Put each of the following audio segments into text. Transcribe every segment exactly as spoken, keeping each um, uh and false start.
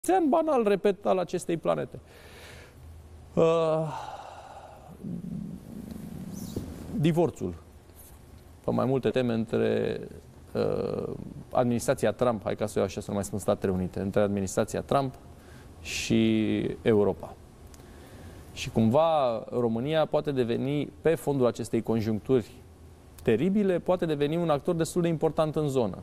cetățean banal, repet, al acestei planete. Uh, divorțul. Pe mai multe teme între uh, administrația Trump, hai ca să o iau așa, să nu mai spun Statele Unite, între administrația Trump și Europa. Și cumva România poate deveni, pe fondul acestei conjuncturi teribile, poate deveni un actor destul de important în zonă.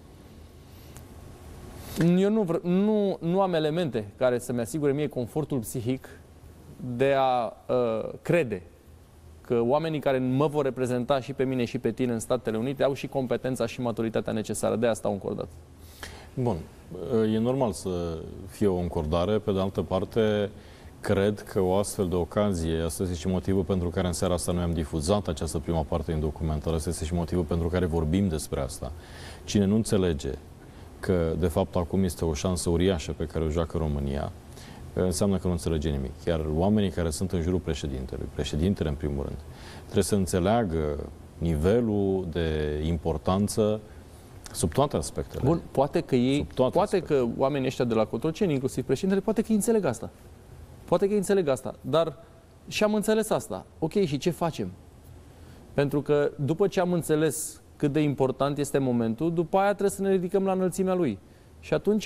Eu nu, nu, nu am elemente care să-mi asigure mie confortul psihic de a uh, crede că oamenii care mă vor reprezenta și pe mine și pe tine în Statele Unite au și competența și maturitatea necesară. De asta au încordat. Bun. E normal să fie o încordare. Pe de altă parte, cred că o astfel de ocazie, asta este și motivul pentru care în seara asta noi am difuzat această prima parte din documentar, asta este și motivul pentru care vorbim despre asta. Cine nu înțelege că, de fapt, acum este o șansă uriașă pe care o joacă România, înseamnă că nu înțelege nimic. Iar oamenii care sunt în jurul președintelui, președintele în primul rând, trebuie să înțeleagă nivelul de importanță sub toate aspectele. Bun, poate că ei, poate aspectele. Că oamenii ăștia de la Cotroceni, inclusiv președintele, poate că ei înțeleg asta. Poate că ei înțeleg asta, dar și am înțeles asta. Ok, și ce facem? Pentru că după ce am înțeles cât de important este momentul, după aia trebuie să ne ridicăm la înălțimea lui. Și atunci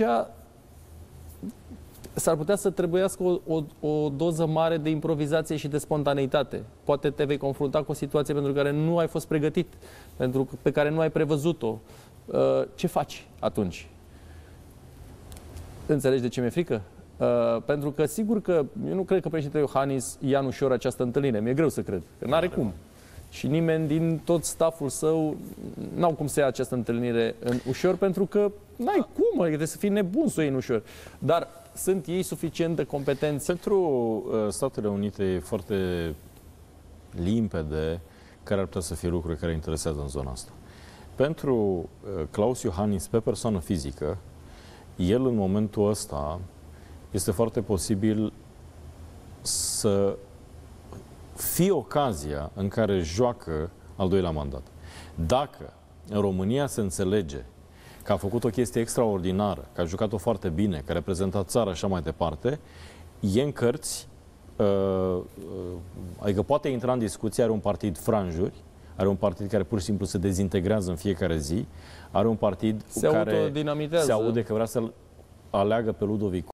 s-ar putea să trebuiască o, o, o doză mare de improvizație și de spontaneitate. Poate te vei confrunta cu o situație pentru care nu ai fost pregătit, pentru pe care nu ai prevăzut-o. Ce faci atunci? Înțelegi de ce mi-e frică? Uh, pentru că sigur că eu nu cred că președintele Iohannis ia în ușor această întâlnire. Mi-e greu să cred, că n-are cum. Și nimeni din tot stafful său n-au cum să ia această întâlnire în ușor, pentru că n-ai cum, adică trebuie să fii nebun să o iei în ușor. Dar sunt ei suficient de competenți? Pentru uh, Statele Unite e foarte limpede care ar putea să fie lucruri care interesează în zona asta. Pentru uh, Klaus Iohannis, pe persoană fizică, el în momentul ăsta este foarte posibil să fie ocazia în care joacă al doilea mandat. Dacă în România se înțelege că a făcut o chestie extraordinară, că a jucat-o foarte bine, că a reprezentat țara și așa mai departe, e în cărți, uh, adică poate intra în discuție, are un partid franjuri, are un partid care pur și simplu se dezintegrează în fiecare zi, are un partid se care se aude că vrea să-l aleagă pe Ludovic